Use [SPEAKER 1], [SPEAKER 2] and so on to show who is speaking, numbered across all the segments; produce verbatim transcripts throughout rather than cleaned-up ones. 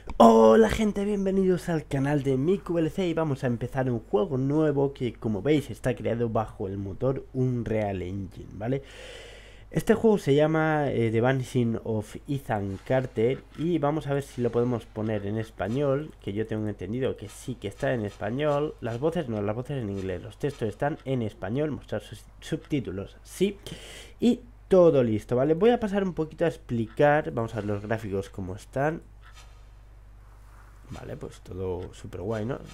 [SPEAKER 1] Hola gente, bienvenidos al canal de MikuVLC y vamos a empezar un juego nuevo que, como veis, está creado bajo el motor Unreal Engine, ¿vale? Este juego se llama eh, The Vanishing of Ethan Carter y vamos a ver si lo podemos poner en español, que yo tengo entendido que sí que está en español. Las voces no, las voces en inglés, los textos están en español, mostrar sus subtítulos, sí. Y todo listo, ¿vale? Voy a pasar un poquito a explicar, vamos a ver los gráficos cómo están. Vale, pues todo súper guay, ¿no?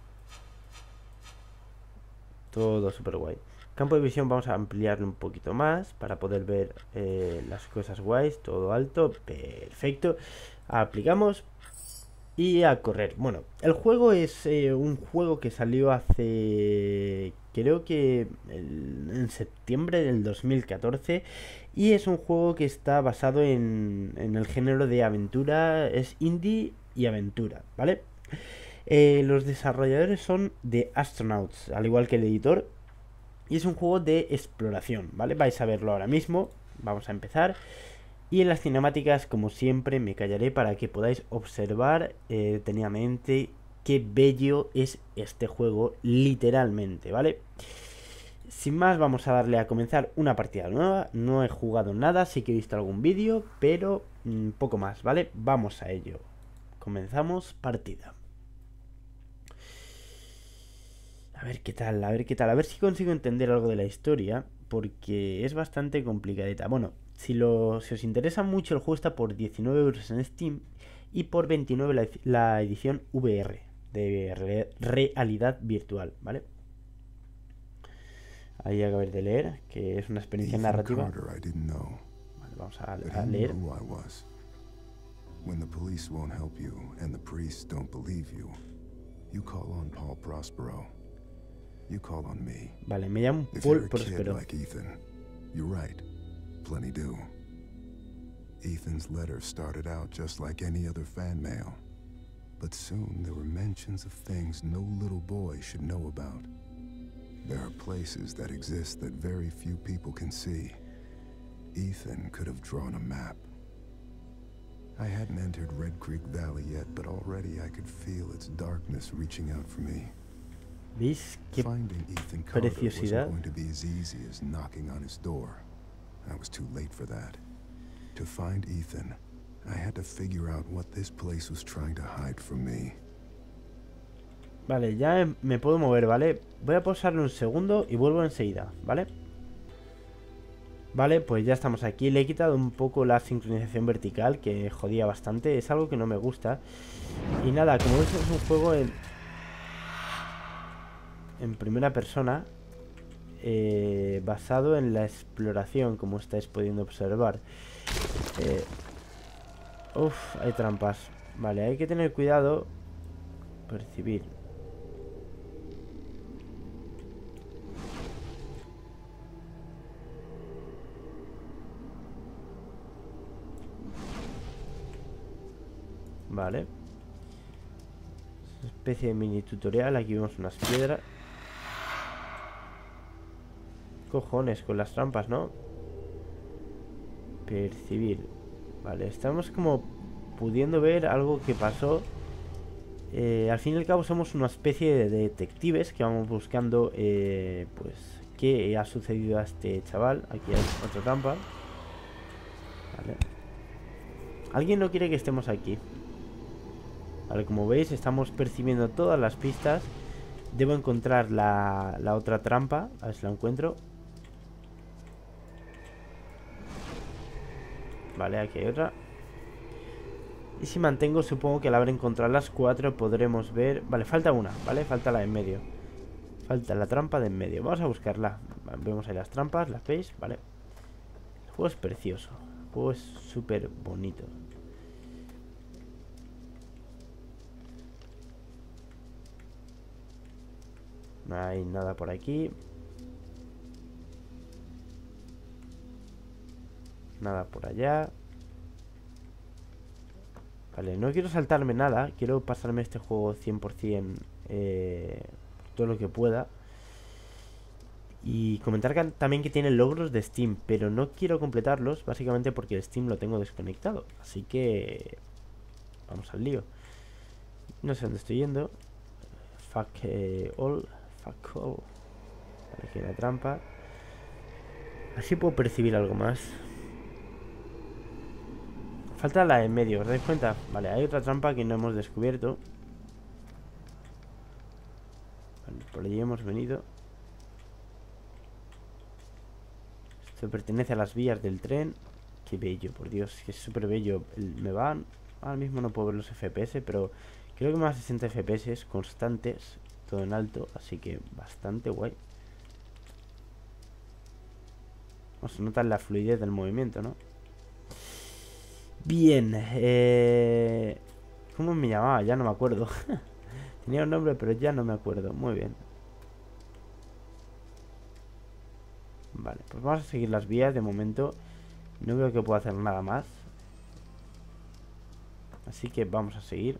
[SPEAKER 1] Todo súper guay. Campo de visión vamos a ampliarlo un poquito más para poder ver eh, las cosas guays. Todo alto, perfecto. Aplicamos y a correr. Bueno, el juego es eh, un juego que salió hace... creo que el, en septiembre del dos mil catorce. Y es un juego que está basado en, en el género de aventura. Es indie y aventura, ¿vale? Eh, los desarrolladores son de Astronauts, al igual que el editor. Y es un juego de exploración, ¿vale? Vais a verlo ahora mismo. Vamos a empezar. Y en las cinemáticas, como siempre, me callaré para que podáis observar eh, detenidamente qué bello es este juego, literalmente, ¿vale? Sin más, vamos a darle a comenzar una partida nueva. No he jugado nada, sí que he visto algún vídeo, pero mmm, poco más, ¿vale? Vamos a ello. Comenzamos partida. A ver qué tal, a ver qué tal. A ver si consigo entender algo de la historia, porque es bastante complicadita. Bueno, si, lo, si os interesa mucho, el juego está por diecinueve euros en Steam y por veintinueve la, la edición V R, de re, realidad virtual, ¿vale? Ahí acabé de leer, que es una experiencia
[SPEAKER 2] Ethan
[SPEAKER 1] narrativa.
[SPEAKER 2] Carter, I didn't know,
[SPEAKER 1] Vale, vamos a,
[SPEAKER 2] but
[SPEAKER 1] a
[SPEAKER 2] he
[SPEAKER 1] leer.
[SPEAKER 2] knew who I was. When the police won't help you and the priests don't believe you, you call on Paul Prospero. You call on me.
[SPEAKER 1] Vale, me llamo
[SPEAKER 2] If
[SPEAKER 1] Paul
[SPEAKER 2] you're a kid
[SPEAKER 1] Prospero.
[SPEAKER 2] like Ethan, you're right. Plenty do. Ethan's letter started out just like any other fan mail, but soon there were mentions of things no little boy should know about. There are places that exist that very few people can see. Ethan could have drawn a map. I hadn't entered Red Creek Valley yet, but already I could feel its darkness reaching out for me.
[SPEAKER 1] ¿Veis qué
[SPEAKER 2] Finding Ethan Carter wasn't
[SPEAKER 1] preciosidad?
[SPEAKER 2] going to be as easy as knocking on his door. I was too late for that. To find Ethan, I had to figure out what this place was trying to hide from me.
[SPEAKER 1] Vale, ya me puedo mover, ¿vale? Voy a pausarlo un segundo y vuelvo enseguida, ¿vale? Vale, pues ya estamos aquí. Le he quitado un poco la sincronización vertical, que jodía bastante. Es algo que no me gusta. Y nada, como veis es un juego en, en primera persona, eh, basado en la exploración, como estáis pudiendo observar. Eh, uf, hay trampas. Vale, hay que tener cuidado. Percibir. Vale. Una especie de mini tutorial. Aquí vemos unas piedras. Cojones con las trampas, ¿no? Percibir. Vale, estamos como pudiendo ver algo que pasó. Eh, al fin y al cabo somos una especie de detectives que vamos buscando, eh, pues, qué ha sucedido a este chaval. Aquí hay otra trampa. Vale. Alguien no quiere que estemos aquí. Vale, como veis estamos percibiendo todas las pistas. Debo encontrar la, la otra trampa. A ver si la encuentro. Vale, aquí hay otra. Y si mantengo, supongo que al haber encontrado las cuatro podremos ver... Vale, falta una, ¿vale? Falta la de en medio. Falta la trampa de en medio. Vamos a buscarla. Vemos ahí las trampas, ¿las veis? Vale. El juego es precioso. El juego es súper bonito. No hay nada por aquí. Nada por allá. Vale, no quiero saltarme nada. Quiero pasarme este juego cien por cien eh, todo lo que pueda. Y comentar que, también que tiene logros de Steam, pero no quiero completarlos, básicamente porque el Steam lo tengo desconectado. Así que vamos al lío. No sé dónde estoy yendo. Fuck eh, all. Fuck all. Vale, aquí hay la trampa. Así puedo percibir algo más. Falta la en medio, ¿os dais cuenta? Vale, hay otra trampa que no hemos descubierto. Vale, por allí hemos venido. Esto pertenece a las vías del tren. Qué bello, por Dios, que es súper bello. El, me van... Ahora mismo no puedo ver los F P S, pero creo que más de sesenta F P S constantes, todo en alto, así que bastante guay. O se nota la fluidez del movimiento, ¿no? Bien, eh... ¿cómo me llamaba? Ya no me acuerdo. Tenía un nombre, pero ya no me acuerdo. Muy bien. Vale, pues vamos a seguir las vías. De momento no veo que pueda hacer nada más, así que vamos a seguir.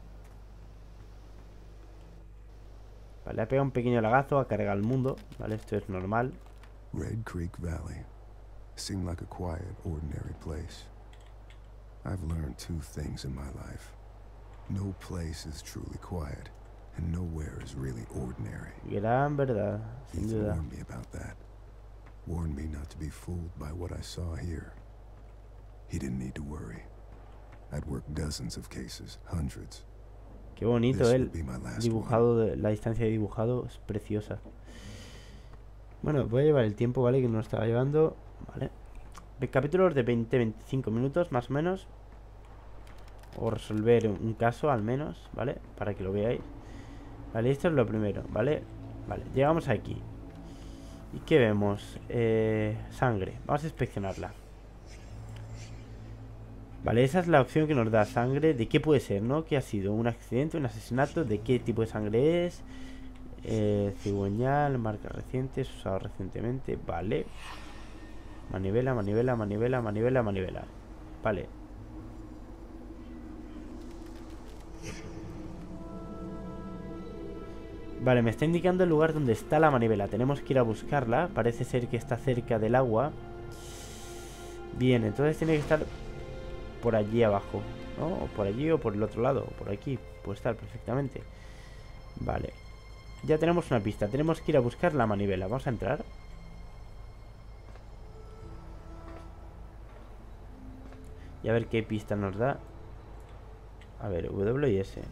[SPEAKER 1] Vale, ha pegado un pequeño lagazo, ha cargado el mundo. Vale, esto es normal.
[SPEAKER 2] Red Creek Valley seemed like a quiet, ordinary place. I've learned two things in my life. No place is truly quiet, and nowhere is really ordinary.
[SPEAKER 1] Gran verdad, sin
[SPEAKER 2] Ethan
[SPEAKER 1] duda.
[SPEAKER 2] warned me about that. Warned me not to be fooled by what I saw here. He didn't need to worry. I'd worked dozens of cases, hundreds.
[SPEAKER 1] Qué bonito
[SPEAKER 2] This
[SPEAKER 1] él.
[SPEAKER 2] would be my last
[SPEAKER 1] Dibujado, de, la distancia de dibujado es preciosa. Bueno, voy a llevar el tiempo, ¿vale? Que no estaba llevando. Vale. De capítulos de veinte a veinticinco minutos, más o menos. O resolver un caso, al menos, ¿vale? Para que lo veáis. Vale, esto es lo primero, ¿vale? Vale, llegamos aquí. ¿Y qué vemos? Eh, sangre. Vamos a inspeccionarla. Vale, esa es la opción que nos da sangre. ¿De qué puede ser, no? ¿Qué ha sido? ¿Un accidente? ¿Un asesinato? ¿De qué tipo de sangre es? Eh, cigüeñal, marcas recientes, usado recientemente. Vale. Manivela, manivela, manivela, manivela, manivela. Vale. Vale, me está indicando el lugar donde está la manivela. Tenemos que ir a buscarla. Parece ser que está cerca del agua. Bien, entonces tiene que estar por allí abajo, ¿no? O por allí o por el otro lado. O por aquí. Puede estar perfectamente. Vale. Ya tenemos una pista. Tenemos que ir a buscar la manivela. Vamos a entrar. Y a ver qué pista nos da. A ver, W y S.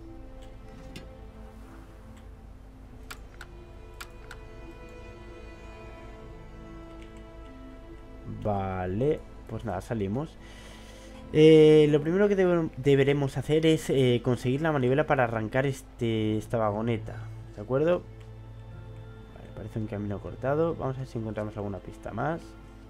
[SPEAKER 1] Vale, pues nada, salimos. eh, Lo primero que debe, deberemos hacer es eh, conseguir la manivela para arrancar este esta vagoneta. ¿De acuerdo? Vale, parece un camino cortado. Vamos a ver si encontramos alguna pista más.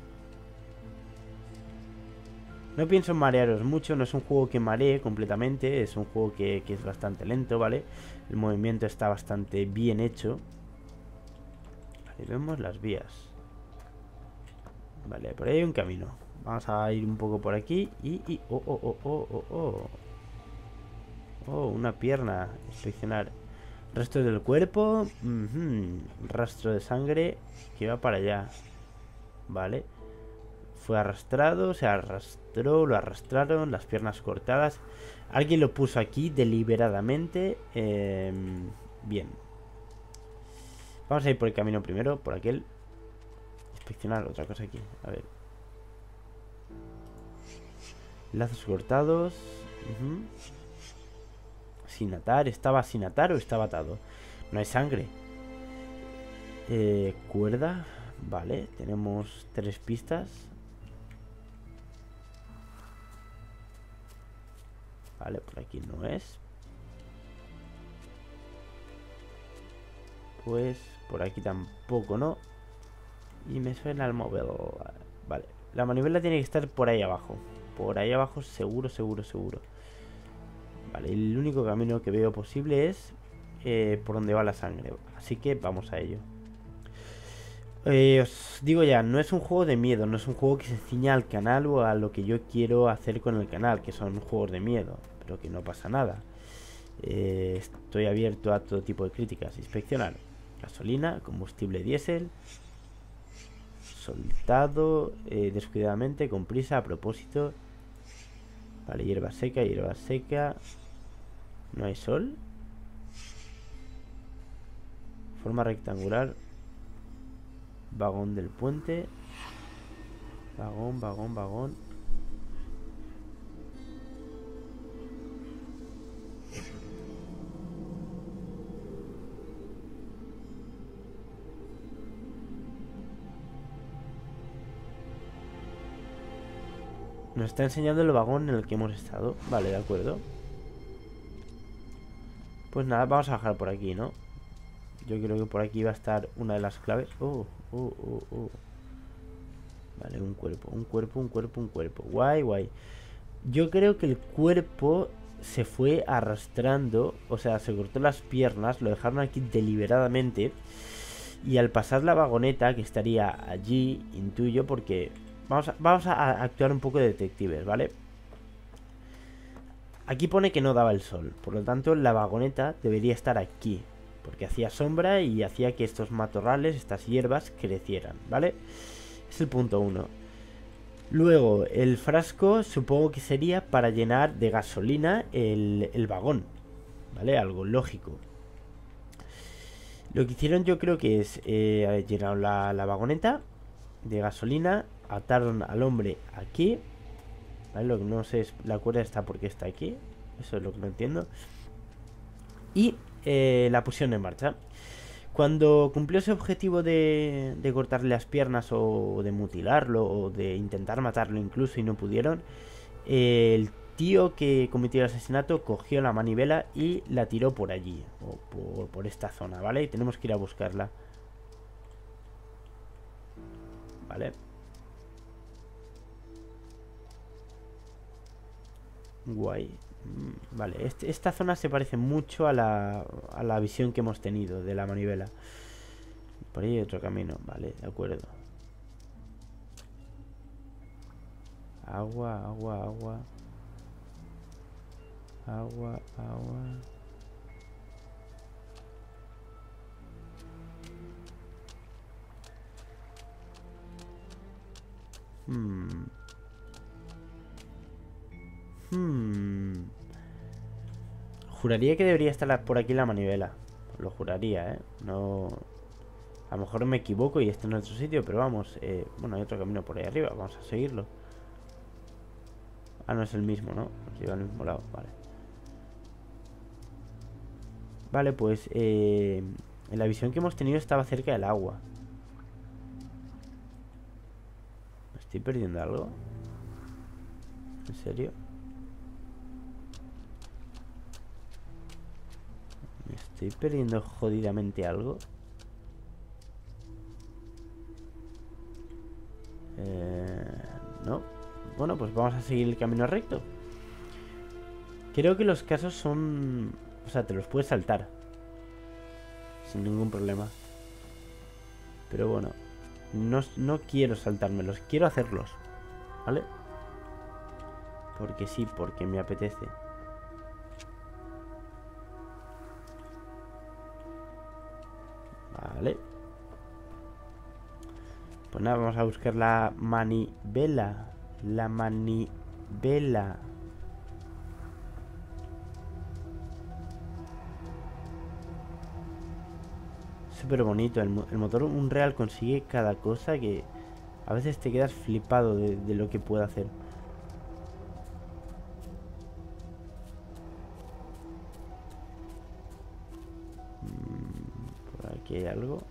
[SPEAKER 1] No pienso en marearos mucho, no es un juego que maree completamente. Es un juego que, que es bastante lento, ¿vale? El movimiento está bastante bien hecho. Vale, vemos las vías. Vale, por ahí hay un camino. Vamos a ir un poco por aquí. Y... y oh, oh, oh, oh, oh, oh. Oh, una pierna. Inspeccionar. Resto del cuerpo. Uh-huh. Rastro de sangre que va para allá. Vale. Fue arrastrado, se arrastró, lo arrastraron, las piernas cortadas. Alguien lo puso aquí deliberadamente. Eh, bien. Vamos a ir por el camino primero, por aquel. Inspeccionar otra cosa aquí, a ver. Lazos cortados. uh-huh. Sin atar, ¿estaba sin atar o estaba atado? No hay sangre. eh, Cuerda. Vale, tenemos tres pistas. Vale, por aquí no es. Pues por aquí tampoco, ¿no? Y me suena el móvil. Vale, la manivela tiene que estar por ahí abajo. Por ahí abajo seguro, seguro, seguro. Vale, el único camino que veo posible es eh, por donde va la sangre. Así que vamos a ello. eh, Os digo ya, no es un juego de miedo. No es un juego que se ciña al canal o a lo que yo quiero hacer con el canal, que son juegos de miedo. Pero que no pasa nada. eh, Estoy abierto a todo tipo de críticas. Inspeccionar. Gasolina, combustible diésel. Soltado eh, descuidadamente, con prisa, a propósito. Vale, hierba seca, hierba seca. No hay sol. Forma rectangular. Vagón del puente. Vagón, vagón, vagón. Nos está enseñando el vagón en el que hemos estado. Vale, de acuerdo. Pues nada, vamos a bajar por aquí, ¿no? Yo creo que por aquí va a estar una de las claves. Oh, oh, oh, oh. Vale, un cuerpo, un cuerpo, un cuerpo, un cuerpo. Guay, guay. Yo creo que el cuerpo se fue arrastrando. O sea, se cortó las piernas. Lo dejaron aquí deliberadamente. Y al pasar la vagoneta, que estaría allí, intuyo, porque... Vamos a, vamos a actuar un poco de detectives, ¿vale? Aquí pone que no daba el sol. Por lo tanto, la vagoneta debería estar aquí. Porque hacía sombra y hacía que estos matorrales, estas hierbas, crecieran, ¿vale? Es el punto uno. Luego, el frasco supongo que sería para llenar de gasolina el, el vagón, ¿vale? Algo lógico. Lo que hicieron yo creo que es eh, llenaron la, la vagoneta de gasolina, ataron al hombre aquí, ¿vale? Lo que no sé es la cuerda está porque está aquí, eso es lo que no entiendo. Y eh, la pusieron en marcha. Cuando cumplió ese objetivo de, de cortarle las piernas o de mutilarlo o de intentar matarlo incluso y no pudieron, eh, el tío que cometió el asesinato cogió la manivela y la tiró por allí, o por, por esta zona, ¿vale? Y tenemos que ir a buscarla. Vale. Guay. Vale, este, esta zona se parece mucho a la, a la visión que hemos tenido de la manivela. Por ahí hay otro camino, vale, de acuerdo. Agua, agua, agua. Agua, agua. Hmm. Hmm. Juraría que debería estar por aquí la manivela. Lo juraría, ¿eh? No... A lo mejor me equivoco y está en otro sitio, pero vamos. Eh... Bueno, hay otro camino por ahí arriba. Vamos a seguirlo. Ah, no es el mismo, ¿no? Nos lleva al mismo lado, vale. Vale, pues... Eh... En la visión que hemos tenido estaba cerca del agua. ¿Me estoy perdiendo algo? ¿En serio? ¿Me estoy perdiendo jodidamente algo? Eh, no. Bueno, pues vamos a seguir el camino recto. Creo que los casos son... O sea, te los puedes saltar sin ningún problema. Pero bueno, no, no quiero saltármelos, quiero hacerlos, ¿vale? Porque sí, porque me apetece. Vale. Pues nada, vamos a buscar la manivela. La manivela. Súper bonito. El, el motor Unreal consigue cada cosa que a veces te quedas flipado de, de lo que puede hacer. Por aquí hay algo.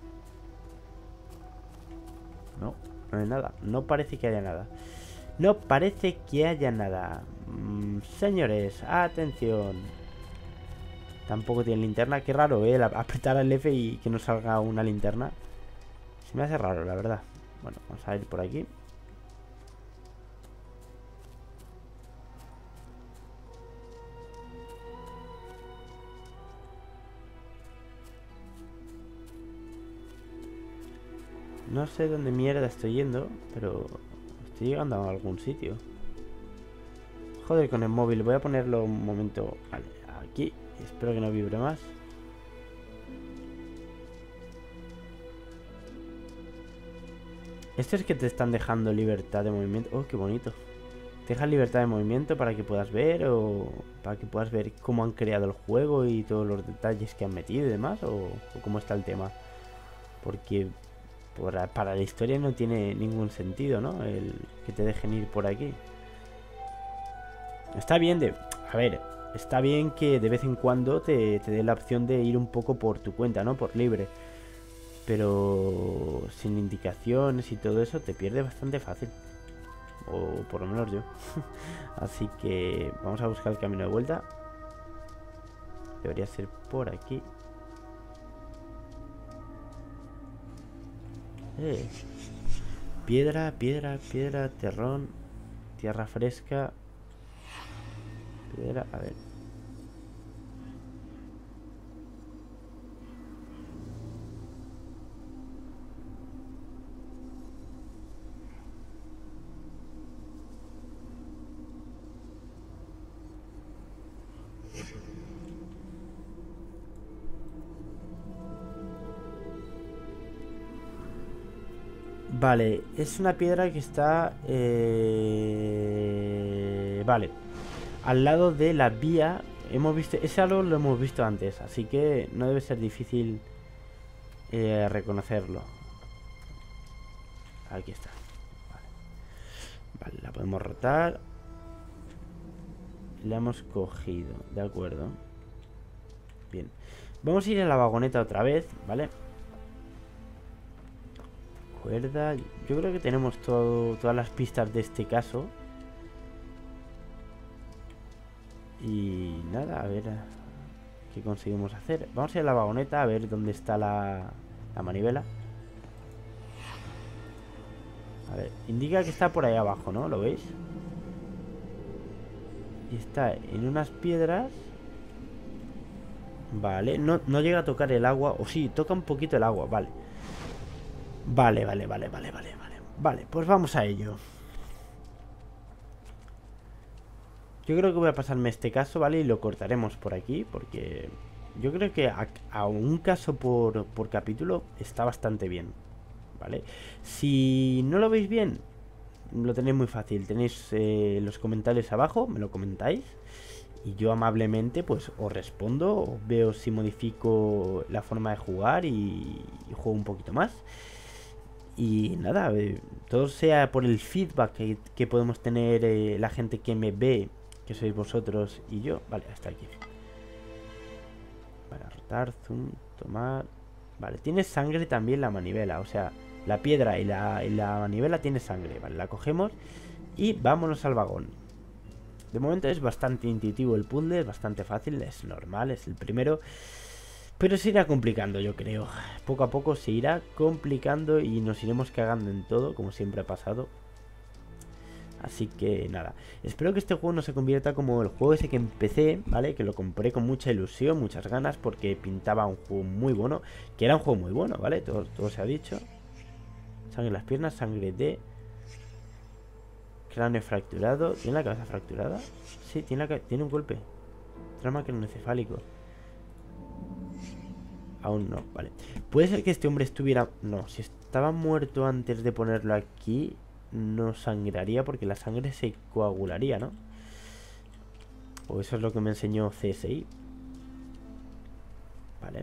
[SPEAKER 1] No, no hay nada. No parece que haya nada. No parece que haya nada. Mm, señores, atención. Tampoco tiene linterna. Qué raro, ¿eh? Apretar el F y que no salga una linterna. Se me hace raro, la verdad. Bueno, vamos a ir por aquí. No sé dónde mierda estoy yendo, pero estoy llegando a algún sitio. Joder, con el móvil. Voy a ponerlo un momento. Vale, aquí. Espero que no vibre más. Esto es que te están dejando libertad de movimiento. Oh, qué bonito. Te dejan libertad de movimiento para que puedas ver o... para que puedas ver cómo han creado el juego y todos los detalles que han metido y demás, o, o cómo está el tema. Porque por, para la historia no tiene ningún sentido, ¿no? El que te dejen ir por aquí. Está bien de... A ver, está bien que de vez en cuando te, te dé la opción de ir un poco por tu cuenta, ¿no? Por libre. Pero sin indicaciones y todo eso te pierde bastante fácil. O por lo menos yo. Así que vamos a buscar el camino de vuelta. Debería ser por aquí. Eh. Piedra, piedra, piedra, terrón, tierra fresca. Piedra, a ver. Vale, es una piedra que está... Eh... Vale. Al lado de la vía. Hemos visto... Ese árbol lo hemos visto antes. Así que no debe ser difícil eh, reconocerlo. Aquí está. Vale. Vale, la podemos rotar. La hemos cogido. De acuerdo. Bien. Vamos a ir a la vagoneta otra vez, ¿vale? Cuerda. Yo creo que tenemos todo, todas las pistas de este caso. Y nada, a ver qué conseguimos hacer. Vamos a ir a la vagoneta a ver dónde está la, la manivela. A ver, indica que está por ahí abajo, ¿no? ¿Lo veis? Y está en unas piedras. Vale, no, no llega a tocar el agua. O sí, toca un poquito el agua, vale. Vale, vale, vale, vale, vale, vale. Vale, pues vamos a ello. Yo creo que voy a pasarme este caso, ¿vale? Y lo cortaremos por aquí, porque yo creo que a, a un caso por, por capítulo está bastante bien, ¿vale? Si no lo veis bien, lo tenéis muy fácil. Tenéis eh, los comentarios abajo, me lo comentáis. Y yo amablemente pues os respondo, os veo si modifico la forma de jugar y, y juego un poquito más. Y nada, eh, todo sea por el feedback que, que podemos tener eh, la gente que me ve, que sois vosotros y yo. Vale, hasta aquí. Para rotar, zoom, tomar. Vale, tiene sangre también la manivela. O sea, la piedra y la, y la manivela tiene sangre. Vale, la cogemos y vámonos al vagón. De momento es bastante intuitivo el puzzle, es bastante fácil, es normal, es el primero. Pero se irá complicando, yo creo. Poco a poco se irá complicando y nos iremos cagando en todo, como siempre ha pasado. Así que nada, espero que este juego no se convierta como el juego ese que empecé, ¿vale? Que lo compré con mucha ilusión, muchas ganas, porque pintaba un juego muy bueno. Que era un juego muy bueno, ¿vale? Todo, todo se ha dicho. Sangre en las piernas, sangre de... Cráneo fracturado. ¿Tiene la cabeza fracturada? Sí, tiene, la tiene un golpe. Trauma craneoencefálico. Aún no, vale. Puede ser que este hombre estuviera... No, si estaba muerto antes de ponerlo aquí, no sangraría porque la sangre se coagularía, ¿no? O eso es lo que me enseñó C S I. Vale.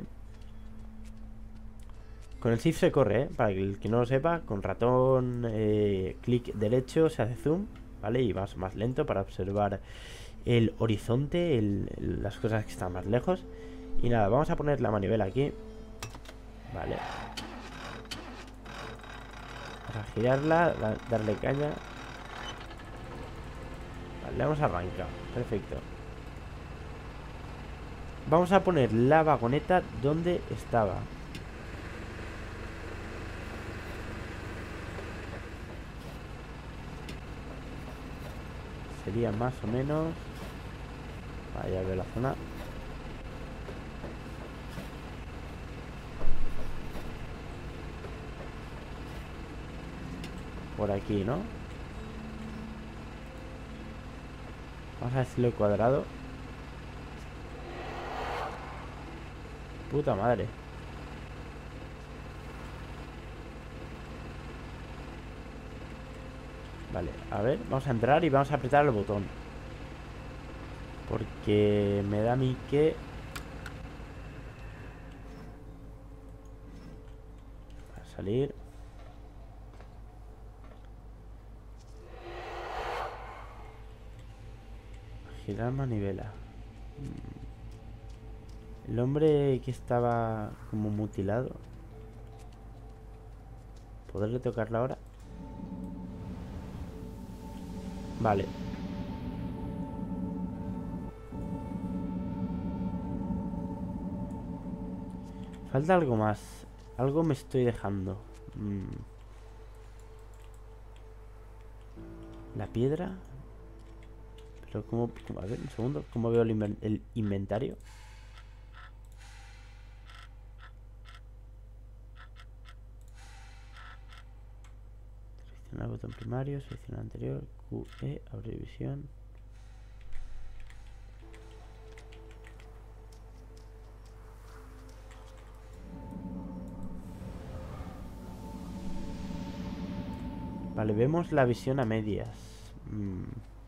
[SPEAKER 1] Con el shift se corre, ¿eh? Para el que no lo sepa, con ratón, eh, clic derecho se hace zoom, ¿vale? Y vas más lento para observar el horizonte, el, el, las cosas que están más lejos. Y nada, vamos a poner la manivela aquí. Vale. Vamos a girarla, da, darle caña. Vale, le hemos arrancado. Perfecto. Vamos a poner la vagoneta donde estaba. Sería más o menos... Vaya, veo la zona. Por aquí, ¿no? Vamos a ver si lo he cuadrado. Puta madre. Vale, a ver, vamos a entrar y vamos a apretar el botón. Porque me da a mí que... Va a salir... Girar manivela. El hombre que estaba como mutilado. ¿Podré tocarla ahora? Vale. Falta algo más. Algo me estoy dejando. Mm. La piedra. Pero como... A ver, un segundo. ¿Cómo veo el, inven el inventario? Seleccionar el botón primario. Seleccionar anterior. Q E. Abrir visión. Vale, vemos la visión a medias. Mm.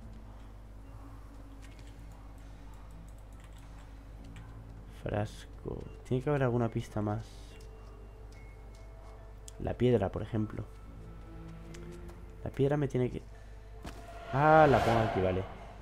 [SPEAKER 1] Frasco. Tiene que haber alguna pista más. La piedra, por ejemplo. La piedra me tiene que... Ah, la pongo aquí, vale.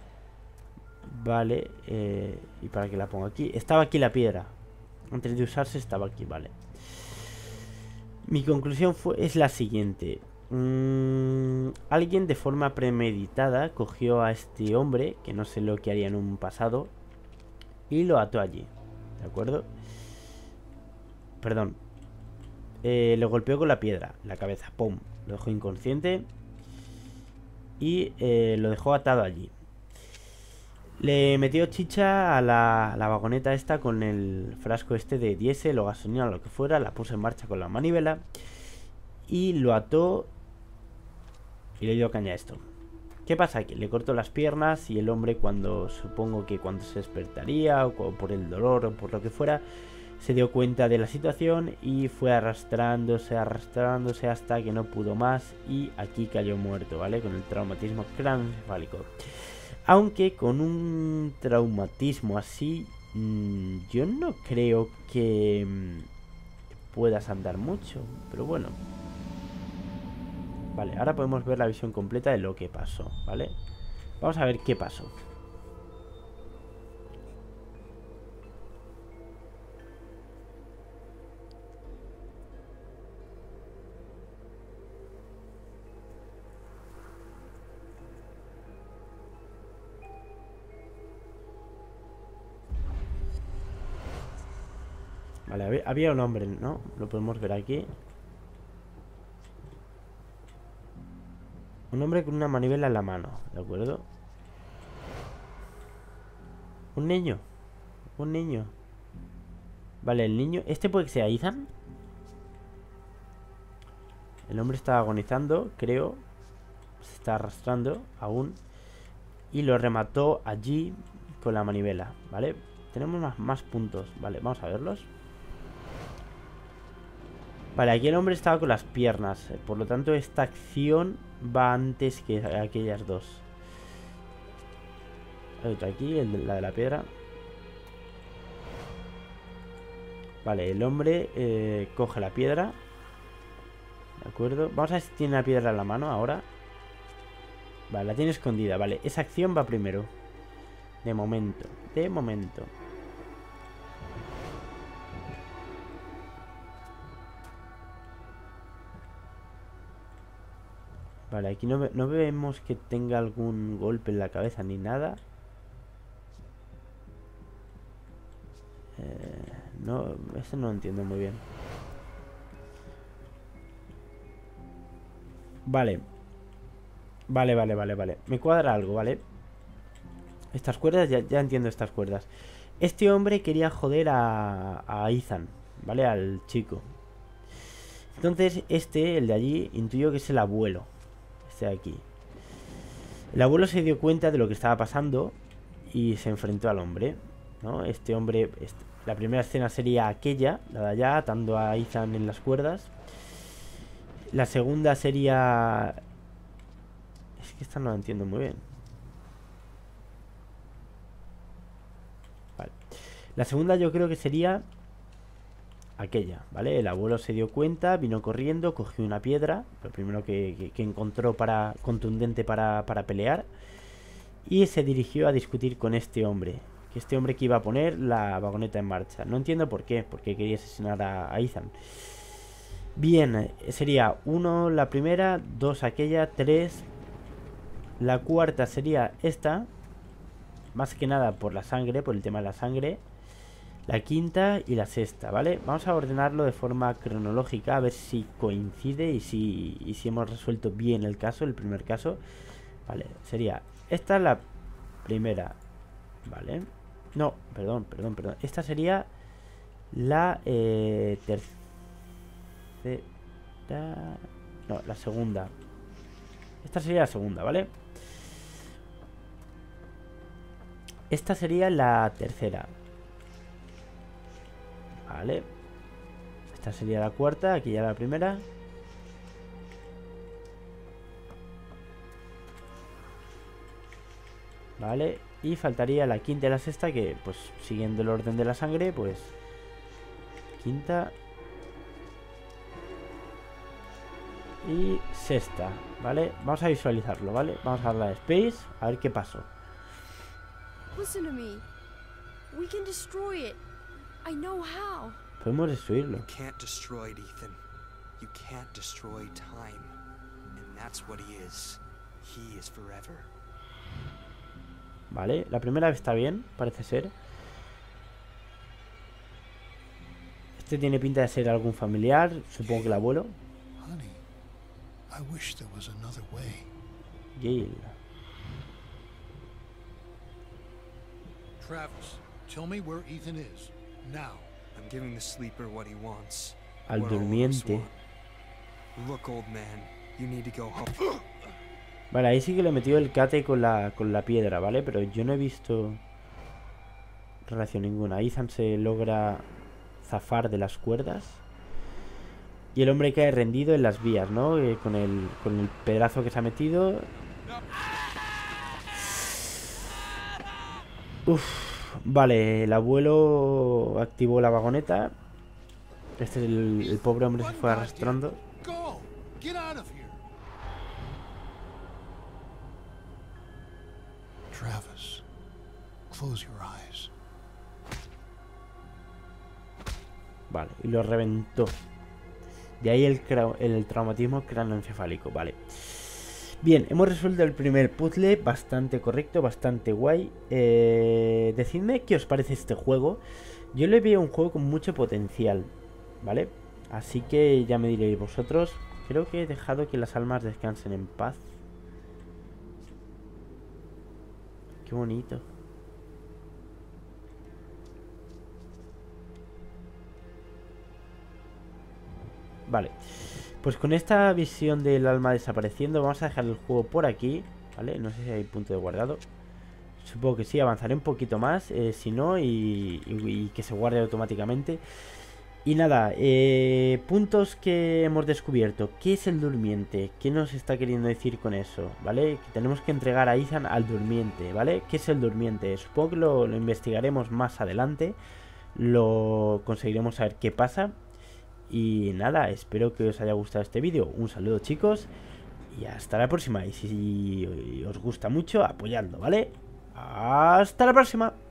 [SPEAKER 1] Vale, eh, ¿y para qué la pongo aquí? Estaba aquí la piedra. Antes de usarse estaba aquí, vale. Mi conclusión fue, es la siguiente. Mm, alguien de forma premeditada cogió a este hombre, que no sé lo que haría en un pasado, y lo ató allí. ¿De acuerdo? Perdón. Eh, lo golpeó con la piedra, la cabeza, ¡pum! Lo dejó inconsciente y eh, lo dejó atado allí. Le metió chicha a la, a la vagoneta esta con el frasco este de diésel o gasolina o lo que fuera. La puso en marcha con la manivela y lo ató y le dio caña a esto. ¿Qué pasa? Que le cortó las piernas y el hombre, cuando supongo que cuando se despertaría o por el dolor o por lo que fuera, se dio cuenta de la situación y fue arrastrándose, arrastrándose hasta que no pudo más y aquí cayó muerto, ¿vale? Con el traumatismo craneoencefálico. Aunque con un traumatismo así, mmm, yo no creo que mmm, puedas andar mucho, pero bueno. Vale, ahora podemos ver la visión completa de lo que pasó, ¿vale? Vamos a ver qué pasó. Vale, había un hombre, ¿no? Lo podemos ver aquí. Un hombre con una manivela en la mano, ¿de acuerdo? Un niño. Un niño. Vale, el niño... ¿Este puede que sea Ethan? El hombre está agonizando, creo. Se está arrastrando aún. Y lo remató allí con la manivela, ¿vale? Tenemos más, más puntos, vale, vamos a verlos. Vale, aquí el hombre estaba con las piernas. Por lo tanto, esta acción va antes que aquellas dos. Hay otra aquí, el de, la de la piedra. Vale, el hombre eh, coge la piedra. De acuerdo. Vamos a ver si tiene la piedra en la mano ahora. Vale, la tiene escondida. Vale, esa acción va primero. De momento. De momento. Vale, aquí no, no vemos que tenga algún golpe en la cabeza ni nada. Eh, no, eso no lo entiendo muy bien. Vale. Vale, vale, vale, vale. Me cuadra algo, ¿vale? Estas cuerdas, ya, ya entiendo estas cuerdas. Este hombre quería joder a, a Ethan, ¿vale? Al chico. Entonces, este, el de allí, intuyo que es el abuelo. Este de aquí. El abuelo se dio cuenta de lo que estaba pasando y se enfrentó al hombre, ¿no? Este hombre, este, la primera escena sería aquella, la de allá, atando a Ethan en las cuerdas. La segunda sería... Es que esta no la entiendo muy bien. La segunda yo creo que sería aquella, ¿vale? El abuelo se dio cuenta, vino corriendo, cogió una piedra, lo primero que, que, que encontró para contundente para, para pelear, y se dirigió a discutir con este hombre, que este hombre que iba a poner la vagoneta en marcha. No entiendo por qué, porque quería asesinar a, a Ethan. Bien, sería uno la primera, dos aquella, tres. La cuarta sería esta, más que nada por la sangre, por el tema de la sangre. La quinta y la sexta, ¿vale? Vamos a ordenarlo de forma cronológica, a ver si coincide y si, y si hemos resuelto bien el caso, el primer caso. Vale, sería esta la primera, ¿vale? No, perdón, perdón, perdón. Esta sería la eh, tercera. No, la segunda. Esta sería la segunda, ¿vale? Esta sería la tercera. Vale. Esta sería la cuarta, aquí ya la primera. Vale, y faltaría la quinta y la sexta, que pues siguiendo el orden de la sangre, pues quinta y sexta, ¿vale? Vamos a visualizarlo, ¿vale? Vamos a darle a Space, a ver qué pasó.
[SPEAKER 3] Listen to me. We can destroy it. I know how.
[SPEAKER 1] Podemos destruirlo.
[SPEAKER 4] You can't destroy it, Ethan. You can't destroy time. And that's what he is. He is forever.
[SPEAKER 1] Vale, la primera está bien, parece ser. Este tiene pinta de ser algún familiar, supongo que el abuelo.
[SPEAKER 5] Honey, I wish there was another way.
[SPEAKER 1] Gale.
[SPEAKER 5] Travis, tell me where Ethan is. Now.
[SPEAKER 4] I'm giving the sleeper what he wants.
[SPEAKER 1] Al
[SPEAKER 4] What all of us
[SPEAKER 1] durmiente.
[SPEAKER 4] want. Look, old man, you need to go home.
[SPEAKER 1] Vale, ahí sí que le metió el cate con la, con la piedra, ¿vale? Pero yo no he visto relación ninguna. Ethan se logra zafar de las cuerdas y el hombre cae rendido en las vías, ¿no? Eh, con el, con el pedazo que se ha metido. Uf, vale, el abuelo activó la vagoneta. Este es el, el pobre hombre se fue arrastrando.
[SPEAKER 5] Go! Get out of here! Travis, close your eyes.
[SPEAKER 1] Vale, y lo reventó. De ahí el, el traumatismo craneoencefálico, vale. Bien, hemos resuelto el primer puzzle, bastante correcto, bastante guay. eh, Decidme qué os parece este juego. Yo le veo un juego con mucho potencial, ¿vale? Así que ya me diréis vosotros. Creo que he dejado que las almas descansen en paz. Qué bonito. Vale, pues con esta visión del alma desapareciendo vamos a dejar el juego por aquí, ¿vale? No sé si hay punto de guardado. Supongo que sí, avanzaré un poquito más, eh, si no, y, y, y que se guarde automáticamente. Y nada, eh, puntos que hemos descubierto. ¿Qué es el durmiente? ¿Qué nos está queriendo decir con eso? ¿Vale? Que tenemos que entregar a Ethan al durmiente, ¿vale? ¿Qué es el durmiente? Supongo que lo, lo investigaremos más adelante. Lo conseguiremos saber qué pasa. Y nada, espero que os haya gustado este vídeo. Un saludo, chicos, y hasta la próxima. Y si os gusta mucho, apoyadlo, ¿vale? Hasta la próxima.